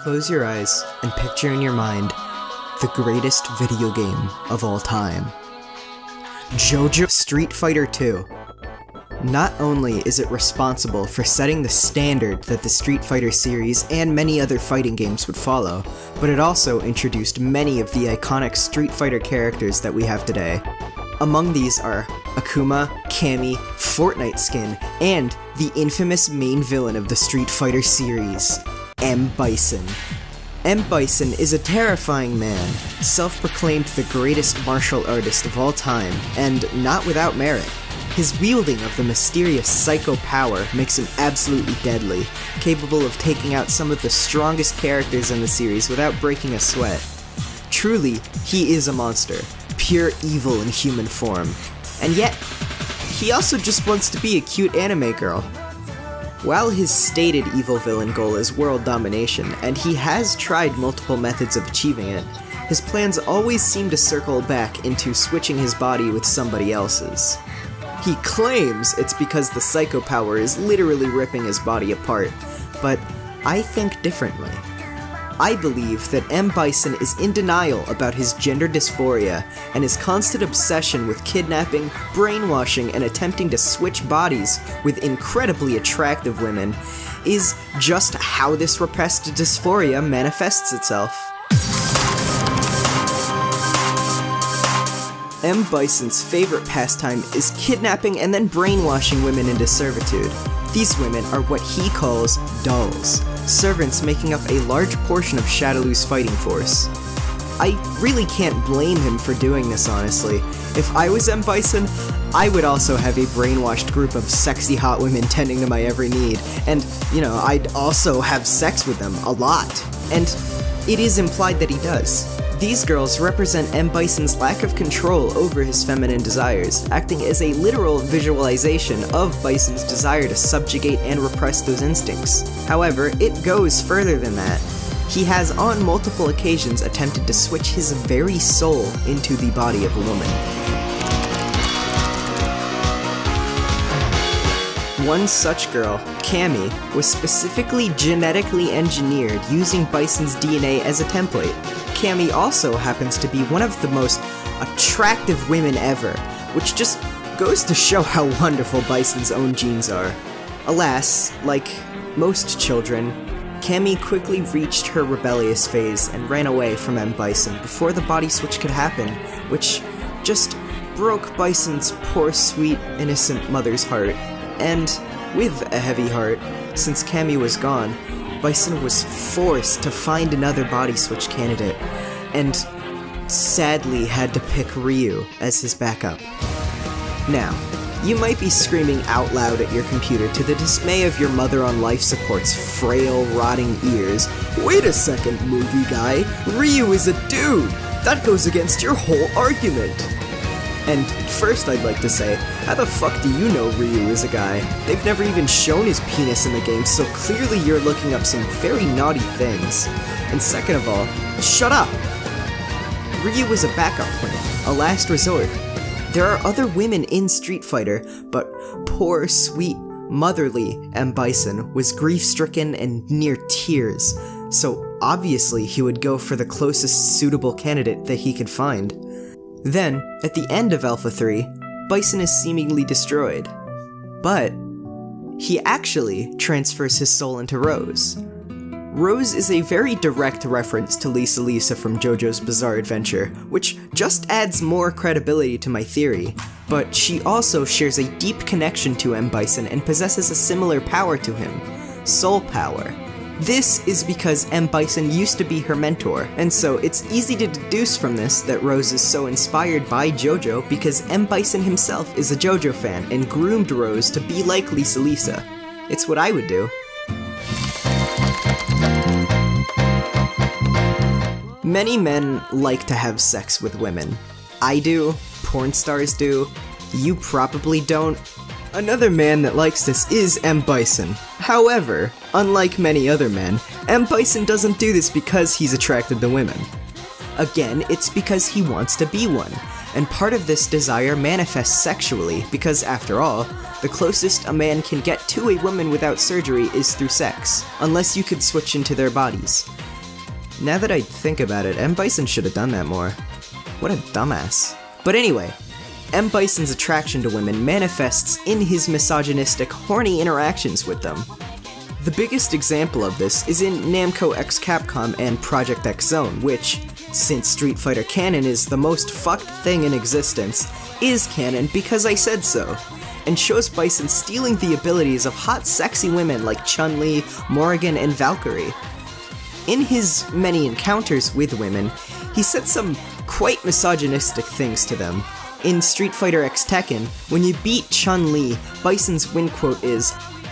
Close your eyes and picture in your mind the greatest video game of all time. JoJo Street Fighter 2. Not only is it responsible for setting the standard that the Street Fighter series and many other fighting games would follow, but it also introduced many of the iconic Street Fighter characters that we have today. Among these are Akuma, Cammy, Fortnite skin, and the infamous main villain of the Street Fighter series, Bison. Bison is a terrifying man, self-proclaimed the greatest martial artist of all time, and not without merit. His wielding of the mysterious psycho power makes him absolutely deadly, capable of taking out some of the strongest characters in the series without breaking a sweat. Truly, he is a monster, pure evil in human form. And yet, he also just wants to be a cute anime girl. While his stated evil villain goal is world domination, and he has tried multiple methods of achieving it, his plans always seem to circle back into switching his body with somebody else's. He claims it's because the psycho power is literally ripping his body apart, but I think differently. I believe that Bison is in denial about his gender dysphoria, and his constant obsession with kidnapping, brainwashing, and attempting to switch bodies with incredibly attractive women is just how this repressed dysphoria manifests itself. Bison's favorite pastime is kidnapping and then brainwashing women into servitude. These women are what he calls dolls, servants making up a large portion of Shadowloo's fighting force. I really can't blame him for doing this, honestly. If I was Bison, I would also have a brainwashed group of sexy hot women tending to my every need, and, I'd also have sex with them, a lot. And it is implied that he does. These girls represent Bison's lack of control over his feminine desires, acting as a literal visualization of Bison's desire to subjugate and repress those instincts. However, it goes further than that. He has on multiple occasions attempted to switch his very soul into the body of a woman. One such girl, Cammy, was specifically genetically engineered using Bison's DNA as a template. Cammy also happens to be one of the most attractive women ever, which just goes to show how wonderful Bison's own genes are. Alas, like most children, Cammy quickly reached her rebellious phase and ran away from Bison before the body switch could happen, which just broke Bison's poor, sweet, innocent mother's heart. And with a heavy heart, since Cammy was gone, Bison was forced to find another body switch candidate, and sadly had to pick Ryu as his backup. Now, you might be screaming out loud at your computer to the dismay of your mother on life support's frail, rotting ears. Wait a second, movie guy, Ryu is a dude! That goes against your whole argument! And first I'd like to say, how the fuck do you know Ryu is a guy? They've never even shown his penis in the game, so clearly you're looking up some very naughty things. And second of all, shut up! Ryu was a backup plan, a last resort. There are other women in Street Fighter, but poor, sweet, motherly Bison was grief-stricken and near tears, so obviously he would go for the closest suitable candidate that he could find. Then, at the end of Alpha 3, Bison is seemingly destroyed. But he actually transfers his soul into Rose. Rose is a very direct reference to Lisa from JoJo's Bizarre Adventure, which just adds more credibility to my theory, but she also shares a deep connection to Bison and possesses a similar power to him, soul power. This is because Bison used to be her mentor, and so it's easy to deduce from this that Rose is so inspired by JoJo because Bison himself is a JoJo fan and groomed Rose to be like Lisa. It's what I would do. Many men like to have sex with women. I do, porn stars do, you probably don't. Another man that likes this is Bison. However, unlike many other men, Bison doesn't do this because he's attracted to women. Again, it's because he wants to be one, and part of this desire manifests sexually because, after all, the closest a man can get to a woman without surgery is through sex, unless you could switch into their bodies. Now that I think about it, M. Bison should have done that more. What a dumbass. But anyway, M. Bison's attraction to women manifests in his misogynistic, horny interactions with them. The biggest example of this is in Namco x Capcom and Project X Zone, which, since Street Fighter canon is the most fucked thing in existence, is canon because I said so, and shows Bison stealing the abilities of hot sexy women like Chun-Li, Morrigan, and Valkyrie. In his many encounters with women, he said some quite misogynistic things to them. In Street Fighter X Tekken, when you beat Chun-Li, Bison's win quote is,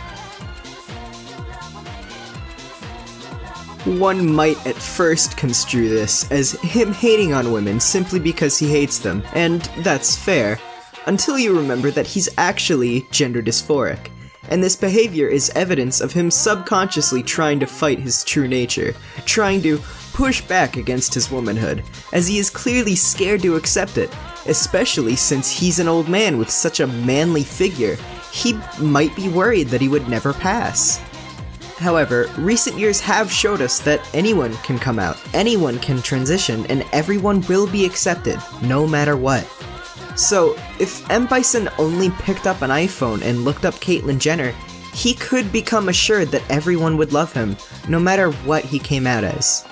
"One might at first construe this as him hating on women simply because he hates them, and that's fair, until you remember that he's actually gender dysphoric, and this behavior is evidence of him subconsciously trying to fight his true nature, trying to push back against his womanhood, as he is clearly scared to accept it, especially since he's an old man with such a manly figure, he might be worried that he would never pass." However, recent years have showed us that anyone can come out, anyone can transition, and everyone will be accepted, no matter what. So, if M. Bison only picked up an iPhone and looked up Caitlyn Jenner, he could become assured that everyone would love him, no matter what he came out as.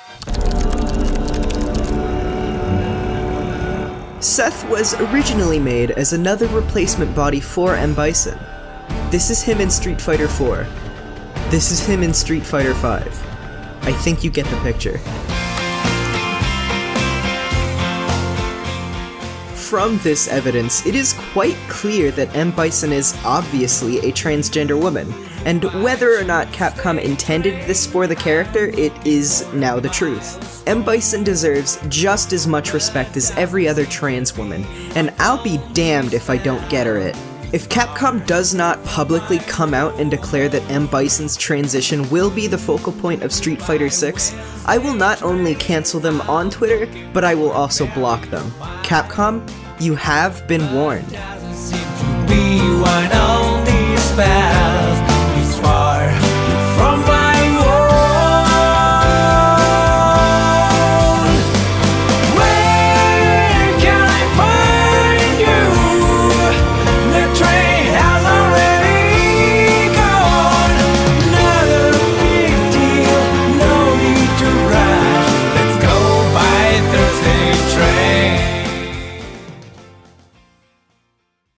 Seth was originally made as another replacement body for M. Bison. This is him in Street Fighter 4. This is him in Street Fighter 5. I think you get the picture. From this evidence, it is quite clear that M. Bison is obviously a transgender woman, and whether or not Capcom intended this for the character, it is now the truth. M. Bison deserves just as much respect as every other trans woman, and I'll be damned if I don't get her it. If Capcom does not publicly come out and declare that M. Bison's transition will be the focal point of Street Fighter 6, I will not only cancel them on Twitter, but I will also block them. Capcom, you have been warned.